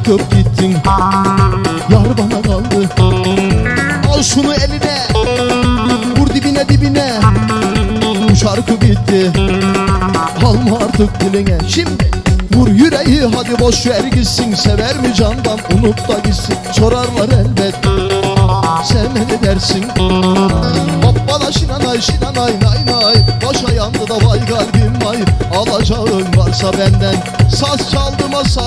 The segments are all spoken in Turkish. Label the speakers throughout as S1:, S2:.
S1: bırakıp gittin. Yar bana kaldı. Al şunu eline, vur dibine dibine. Bu şarkı bitti, alma artık diline. Şimdi vur yüreği, hadi boş ver gitsin. Sever mi candan, unut da gitsin. Sorarlar elbet, sevmedi dersin. Hoppala şinanay şinanay nay nay. Başa yandı da vay kalbim vay. Alacağın varsa benden, saz çaldı masa.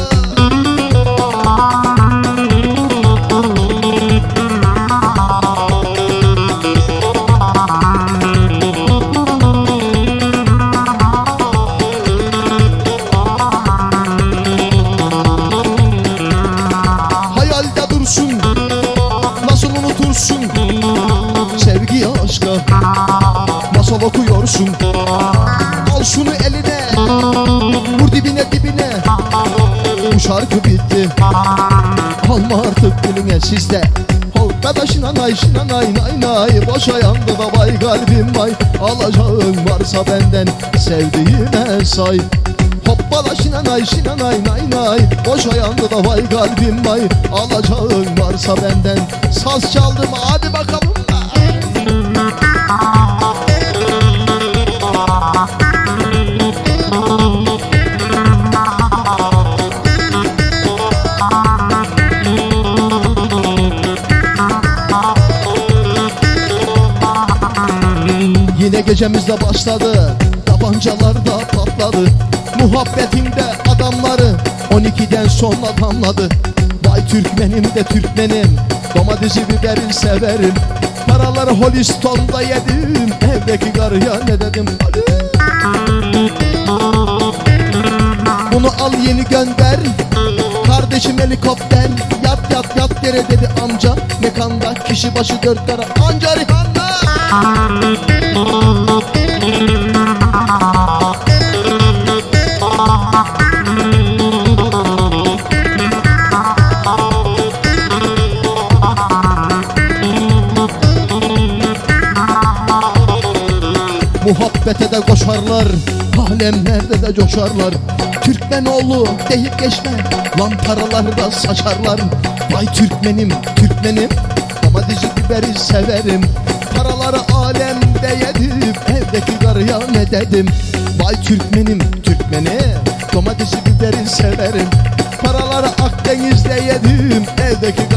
S1: Hayalde dursun, nasıl unutursun? Sevgiye aşka masal okuyorsun. Al şunu eline, vur dibine dibine. Bu şarkı bitti, alma artık diline. Sizde hoppala şinanay şinanay nay nay. Boşa yandı da vay kalbim vay. Alacağın varsa benden, sevdiğime say. Hoppala şinanay şinanay nay nay. Boşa yandı da vay kalbim vay. Alacağın varsa benden, saz çaldım hadi bakalım da. Yine gecemizde başladı, tabancalar da patladı. Muhabbetinde adamları 12'den sonra tamladı. Vay Türkmenim de Türkmenim, domatesi biberi severim. Paraları Holiston'da yedim, evdeki karıya ne dedim? Bunu al yeni gönder, kardeşim helikopter. Yat yat yat yere dedi amca. Mekanda kişi başı 4 lira anca rihanda. Muhabbete de koşarlar, alemlerde de coşarlar. Türkmenoğlu deyip geçme, lan paraları da saçarlar. Vay Türkmenim, Türkmenim, domatesi biberi severim. Paraları alemde yedim, evdeki karıya ne dedim? Vay Türkmenim, Türkmenim, domatesi biberi severim. Paraları Akdeniz'de yedim, evdeki